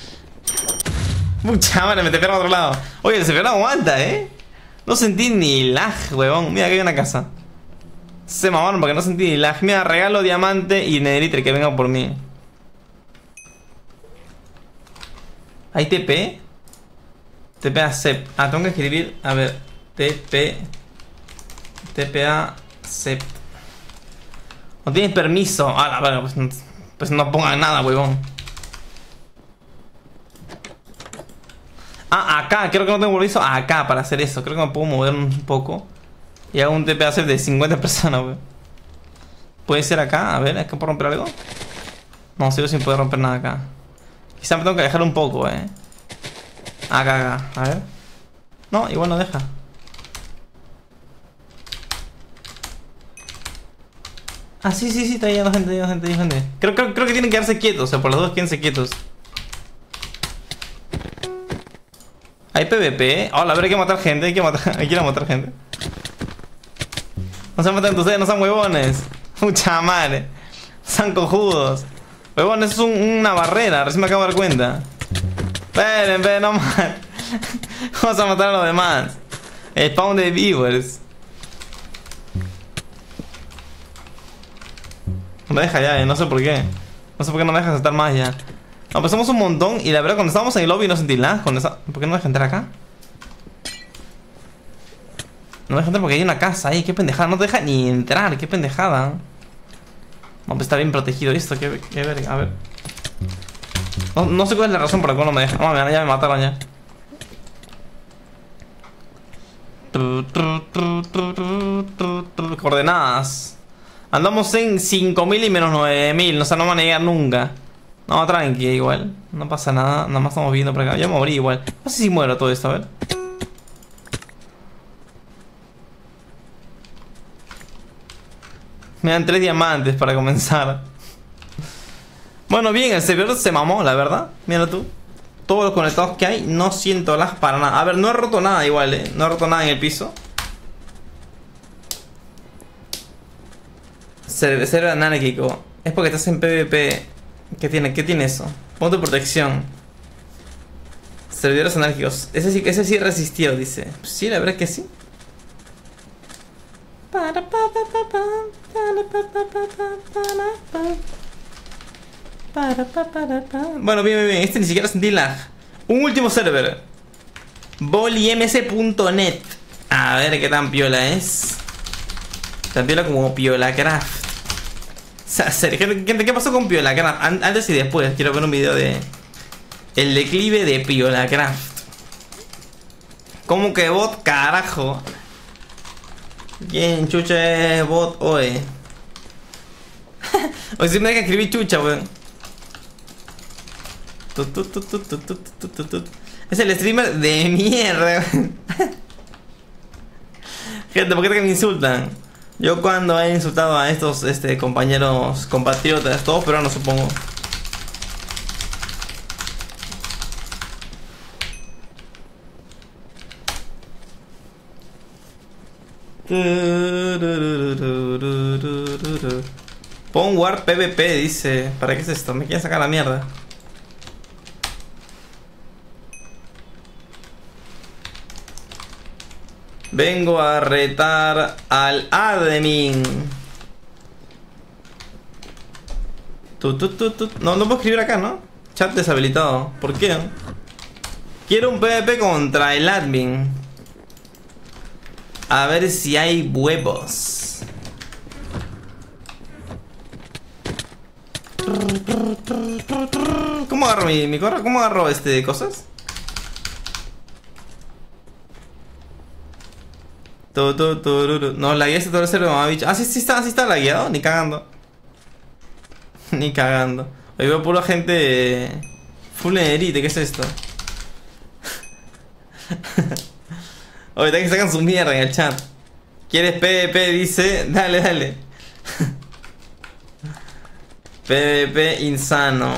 Mucha madre, me te pierdo a otro lado. Oye, el servidor aguanta, eh. No sentí ni lag, huevón. Mira, que hay una casa. Se mamaron porque no sentí ni lag. Mira, regalo diamante y nederite que venga por mí. ¿Hay T P? T P A Cep. Ah, tengo que escribir. A ver. T P. T P A Cep. No tienes permiso. Ah, la verdad, pues, pues no pongan nada, huevón. Ah, acá. Creo que no tengo permiso. Acá para hacer eso. Creo que me puedo mover un poco. Y hago un T P A Cep de cincuenta personas, huevón. ¿Puede ser acá? A ver, ¿es que puedo romper algo? No, sigo sin poder romper nada acá. Quizá me tengo que dejar un poco, eh. Acá, acá, a ver. No, igual no deja. Ah, sí, sí, sí, está llegando gente, llegando gente, llegando gente. Creo, creo, creo que tienen que quedarse quietos, o sea, por los dos quédense quietos. Hay PvP, eh. Hola, a ver, hay que matar gente, hay que matar, hay que ir a matar gente. No se matan ustedes, no son huevones. Mucha madre. Son cojudos. Huevón, eso es un, una barrera, recién me acabo de dar cuenta. Esperen, esperen, no más. Vamos a matar a los demás. El spawn de viewers. No me deja ya, eh, no sé por qué. No sé por qué no me deja saltar más ya. No, pues somos un montón y la verdad cuando estábamos en el lobby no sentí nada. Esa... ¿Por qué no me deja entrar acá? No me deja entrar porque hay una casa ahí, qué pendejada. No te deja ni entrar, qué pendejada. No, pues está bien protegido esto, qué, qué verga, a ver. No, no sé cuál es la razón por la cual no me deja. No, ya me mataron ya. Coordenadas. Andamos en cinco mil y menos nueve mil. O sea, no van a llegar nunca. No, tranqui, igual. No pasa nada, nada más estamos viendo por acá. Ya me morí igual. No sé si muero todo esto, a ver. Me dan tres diamantes para comenzar. Bueno, bien, el servidor se mamó, la verdad. Mira tú. Todos los conectados que hay, no siento lag para nada. A ver, no he roto nada igual, eh. No he roto nada en el piso. Ser servidor anárquico. Es porque estás en PvP. ¿Qué tiene? ¿Qué tiene eso? Punto de protección. Servidores anárquicos. Ese sí, ese sí resistió, dice. Pues sí, la verdad es que sí. Bueno, bien, bien, bien. Este ni siquiera sentí lag. Un último server. Bolimc punto net. A ver qué tan piola es. Tan piola como Piola Craft. O sea, serio, ¿qué, qué, qué pasó con Piola Craft? An- Antes y después. Quiero ver un video de el declive de Piola Craft. ¿Cómo que bot, carajo? ¿Quién chucha es bot hoy? Hoy sí me deja escribir chucha, weón. Tu, tu, tu, tu, tu, tu, tu, tu, tu. Es el streamer de mierda. Gente, ¿por qué que me insultan? Yo cuando he insultado a estos este, compañeros, compatriotas, todos peruanos supongo. Pon War PvP, dice. ¿Para qué es esto? Me quieren sacar la mierda. Vengo a retar al admin. Tu, tu, tu, tu. No, no puedo escribir acá, ¿no? Chat deshabilitado. ¿Por qué? Quiero un PvP contra el admin. A ver si hay huevos. ¿Cómo agarro mi, mi corra? ¿Cómo agarro este cosas? Tu, tu, tururu. No, la guía este todo el server, mamá bicho. Ah, sí, sí está, sí está lagueado. Ni cagando. Ni cagando. Hoy veo pura gente full enerite. ¿Qué es esto? Ahorita que sacan su mierda en el chat. ¿Quieres PvP? Dice. Dale, dale. PvP insano.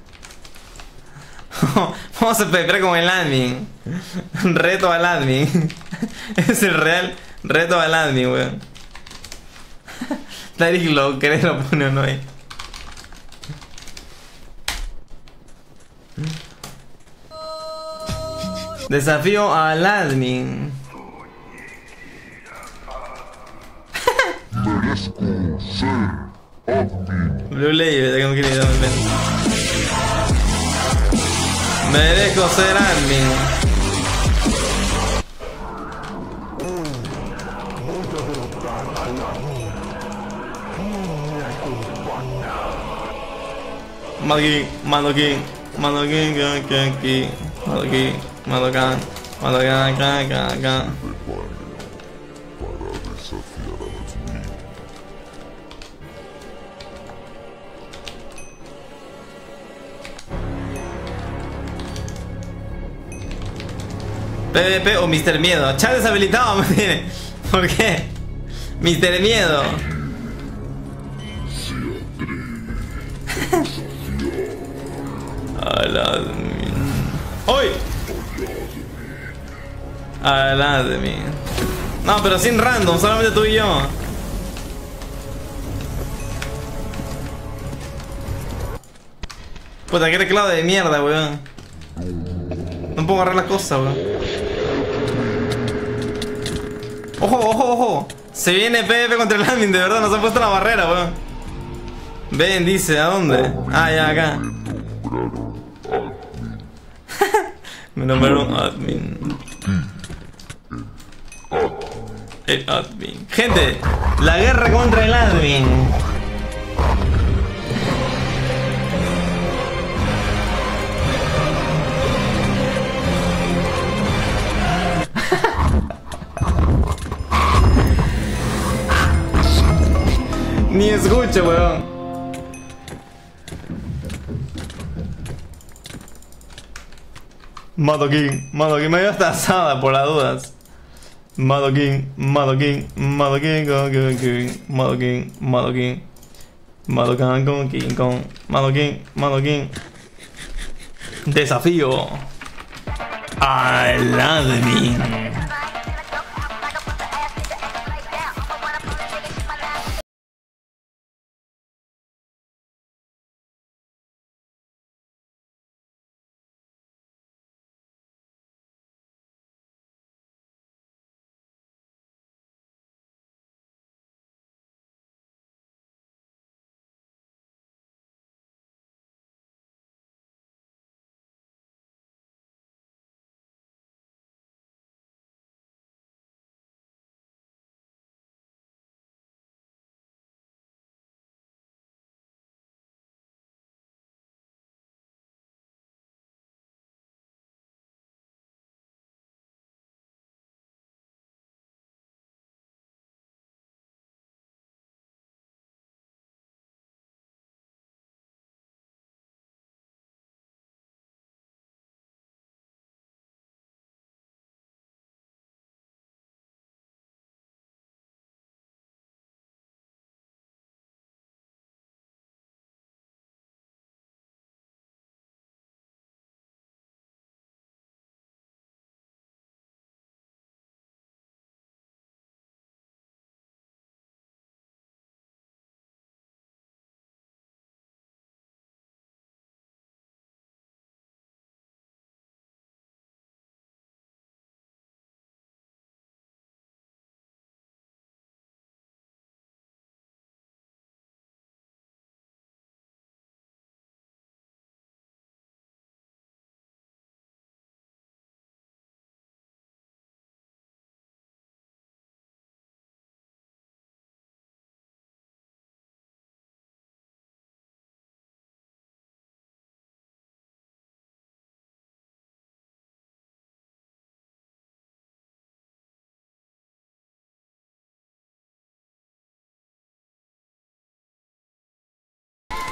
Vamos a PvP como el admin. Reto al admin. Es el real reto al admin, weón. Tarik lo cree, lo pone o no ahí. Desafío al admin. Merezco ser admin. Blue Label, tengo que ir a mi mente. Merezco ser admin. Mado King, Mado King, Mado King, King, King, King, Mado King, Mado King, Mado King, King, King, King. Para desafiar a admin. PvP o mister Miedo. Chat deshabilitado me tiene. ¿Por qué? mister Miedo. Al admin. ¡Hoy! Al admin. No, pero sin random, solamente tú y yo. Puta, qué teclado de mierda, weón. No puedo agarrar las cosas, weón. Ojo, ojo, ojo. Se viene PvP contra el admin, de verdad, nos ha puesto la barrera, weón. Ven, dice, ¿a dónde? Ah, ya, acá. Me nombraron admin. El admin. Gente, la guerra contra el admin. Ni escucho, weón. Mado King, Mado King, me dio hasta asada por las dudas. Mado King, Mado King, Mado King, King, King, Mado King, Mado King, Mado King, King, King, King, Mado King, Mado King. Desafío al admin.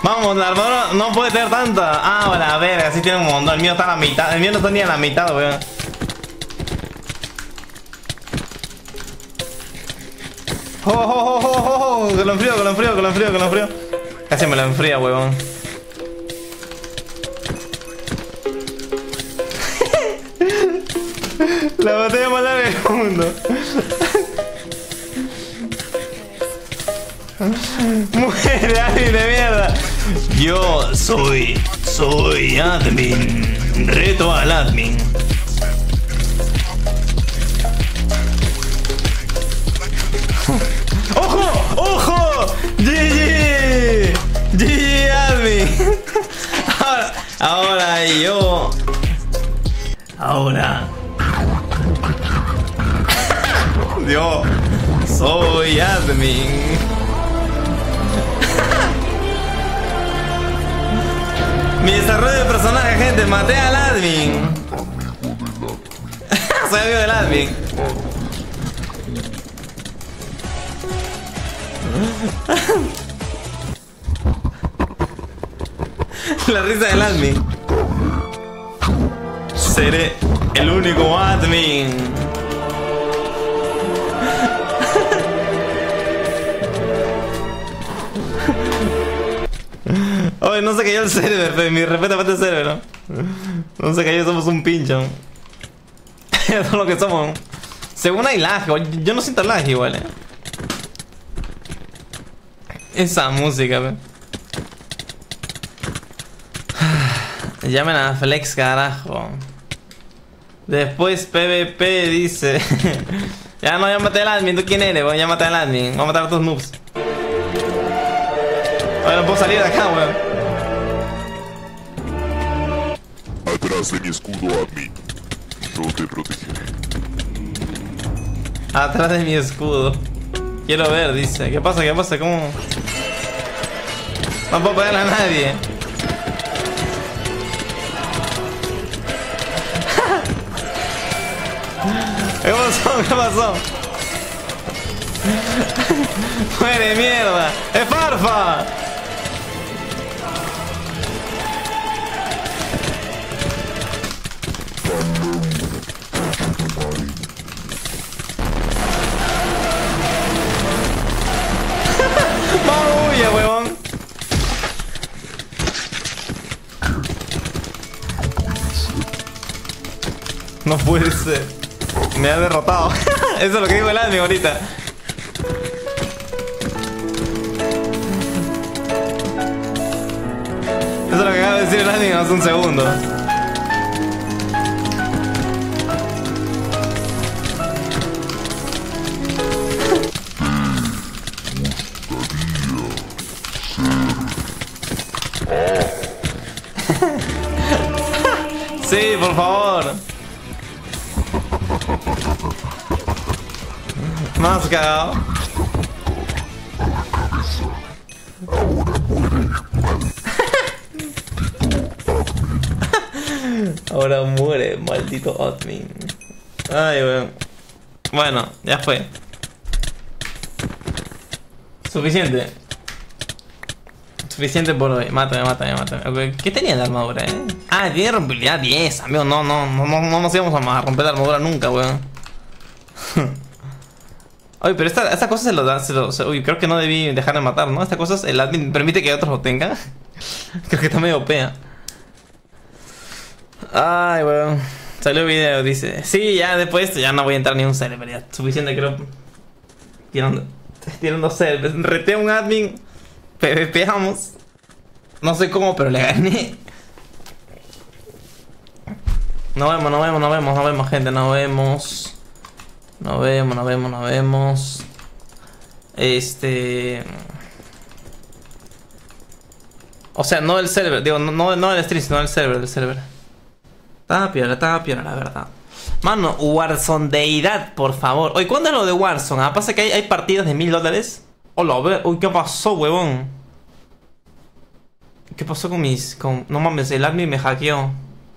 Vamos, la armadura no puede tener tanta. Ah, bueno, a ver, así tiene un montón. El mío está a la mitad. El mío no está ni a la mitad, weón. Oh, oh, oh, oh, oh, oh. Que lo enfrío, que lo enfrío, que lo enfrío, que lo enfrío. Casi me lo enfría, weón. La batalla más larga del mundo. Muere, alguien de mierda. Yo soy, soy admin. Reto al admin. ¡Ojo! ¡Ojo! ¡G G! ¡G G admin! Ahora, ahora yo. Ahora. Yo soy admin. Mi desarrollo de personaje, gente, maté al admin. Soy amigo del admin. La risa del admin. Seré el único admin. Oye, no se cayó el server, pero mi respeto para el server, ¿no? No se cayó, somos un pincho. Eso es lo que somos. Según hay lag, yo no siento lag igual, eh. Esa música, ve. Llamen a Flex, carajo. Después P V P dice. Ya no, ya maté al admin, ¿tú quién eres? Bueno, ya maté al admin, vamos a matar a tus noobs. Oye, no puedo salir de acá, weón. Atrás de mi escudo, admin. Yo te protegeré. Atrás de mi escudo. Quiero ver, dice. ¿Qué pasa? ¿Qué pasa? ¿Cómo? No puedo pegarle a nadie. ¿Qué pasó? ¿Qué pasó? ¡Muere mierda! ¡Es Farfa! ¡Vamos, huye, huevón! No puede ser. Me ha derrotado. Eso es lo que digo el admin ahorita. Eso es lo que acaba de decir el admin hace un segundo. Sí, por favor. Más cagado. Ahora muere, maldito admin. Ay, weón. Bueno, ya fue. Suficiente. Suficiente por hoy. Mátame, mátame, mátame. ¿Qué tenía la armadura, eh? Ah, tiene rompibilidad diez, amigo. No, no, no, no, no nos íbamos a romper la armadura nunca, weón. Oye, pero esta, esta cosa se lo da. Se lo, se, uy, creo que no debí dejar de matar, ¿no? Esta cosa el admin permite que otros lo tengan. Creo que está medio pea. Ay, weón. Salió video, dice. Sí, ya después de esto ya no voy a entrar ni un server. Ya suficiente, creo. Tirando, tirando servers. Reté a un admin. PvPamos. No sé cómo, pero le gané. Nos vemos, nos vemos, nos vemos, nos vemos, gente, nos vemos. Nos vemos, nos vemos, nos vemos. Este... O sea, no el server, digo, no, no, no el stream, sino el server, el server. Estaba piola, estaba piola, la verdad. Mano, Warzone deidad, por favor. Oye, ¿cuándo es lo de Warzone? Ah, pasa que hay, hay partidas de mil dólares. Hola, a ver, uy, ¿qué pasó, huevón? ¿Qué pasó con mis...? Con... No mames, el admin me hackeó.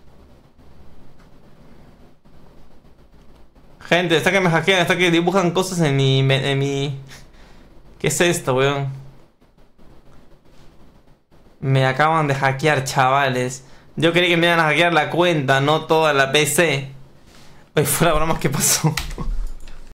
Gente, está que me hackean, está que dibujan cosas en mi... En mi... ¿Qué es esto, weón? Me acaban de hackear, chavales. Yo creí que me iban a hackear la cuenta, no toda la P C. Oye, fuera bromas, ¿qué pasó?